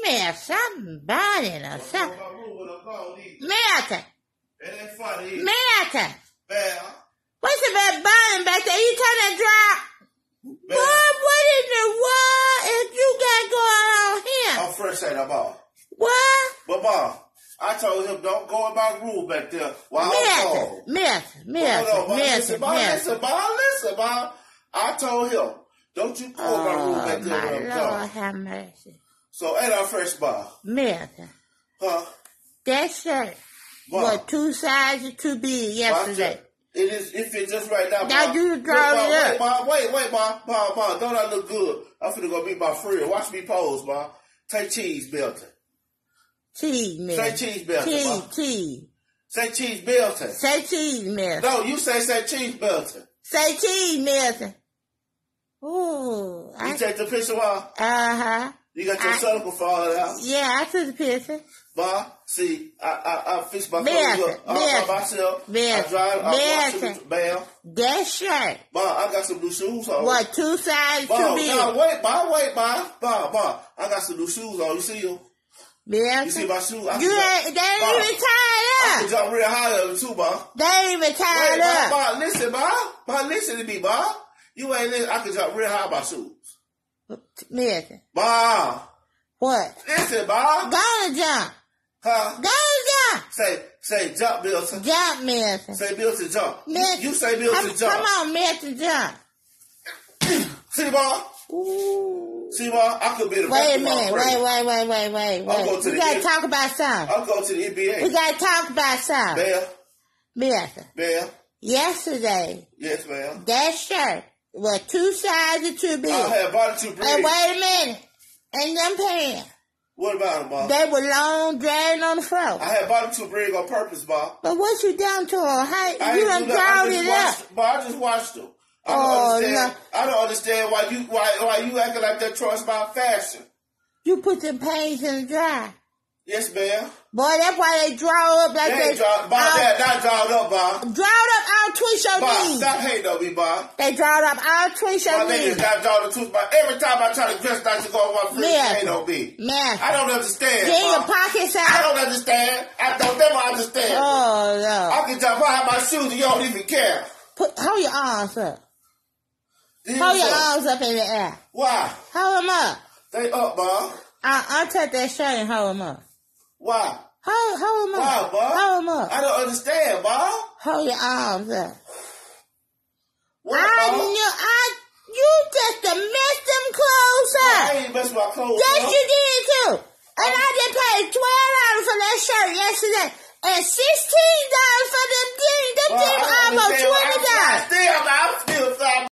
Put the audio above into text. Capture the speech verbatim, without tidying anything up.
smell something burning or something. Milton. It ain't funny. Milton. Bam. What's the bad burning back there? You turn that drop. Boy, what in the world is you got going on here? I'm fresh at the ball. What? But, Mom, I told him don't go in my room back there while I'm gone. Milton, Milton, Hold on, Mom. Milton, Listen, Mom, Milton. listen, Mom, listen, Mom. I told him, don't you go in my room back there Oh, when I'm my gone. Lord, have mercy. So, ain't I fresh, Mom? Milton, Huh? that shirt Mom. was two sizes too big yesterday. It is, it fits just right now, Mom. Now you Look, draw Mom, it up. Wait, Mom, wait, wait, Mom. Mom, Mom, don't I look good? I'm finna go meet my friend. Watch me pose, Mom. Take cheese, Milton. Cheese, Milton. Say cheese, Milton, Cheese, Mom. cheese. Say cheese, Milton. Say cheese, Milton. No, you say say cheese, Milton. Say cheese, Milton. Ooh. You I, take the picture, Mom? uh-huh. You got your I- circle falling out. Yeah, I took the picture. Mom, see, I I, I fix my Milton, clothes up all by Milton, myself. I Milton, drive, I wash Milton. them, bam. That shirt Mom, I got some new shoes on. was two sizes too Mom, big. no, wait, Mom, wait, Mom. Mom, Mom, I got some new shoes on. You see them? Milton. You see my shoes? I You can ain't, jump- they ain't Mom, even I tied can up. jump real high on them too, Mom. They ain't even tied Wait, Mom, up. Mom, listen, Mom. Mom, listen to me, Mom. You ain't listen. I can jump real high on my shoes. Milton. Mom, What? listen, Mom. Go and jump. Huh? Go and jump. Say, say, jump, Milton. Jump, Milton. Say, Milton, jump. You, Milton. you say, Milton, Come- jump. Come on, Milton, jump. See, Mom? Ooh. See, Mom? I could be the Wait a basketball minute. player. Wait, wait, wait, wait, wait, I'll go wait. to We the gotta N- talk about something. I'll go to the N B A. We gotta talk about something. Ma'am, Milton. ma'am. Yesterday, Yes, ma'am. that shirt was two sizes too big. I had bought it too And big. wait a minute. And them pants, What about it, Mom? they were long, dragging on the floor. I had bought it too big on purpose, Mom. But what you done to them? How, I you ain't done do that. I drawed just it up. watched, But I just watched them. I don't Oh, understand. no. I don't understand why you why why you acting like that choice about fashion. You put them pants in the dry. Yes, ma'am. Boy, that's why they draw up like They they... ain't draw, Bob, all- that not drawn up, Bob. Drawed up all twist your Bob, knees. stop hating on me, Bob. They drawed up all twist My your niggas knees. got drawn the tooth, but every time I try to dress nice to go on my friends, Yeah. they hate on me. Man, I don't understand, get your Bob. pockets I out. don't understand. I don't never understand. Oh, no. I can jump out my shoes and you don't even care. Put, hold your arms up. These Hold your are- arms up in the air. Why? Hold them up. They up, Bob. I, untouch that shirt and hold them up. Why? Hold, hold them Why, up. Bob? Hold them up. I don't understand, Bob. Hold your arms up. What, I Bob? knew, I, you just done messed them clothes I up. ain't messing my clothes Yes, up. you did too. And I just paid twelve dollars for that shirt yesterday. And sixteen dollars for them jeans. Them Bob, jeans I all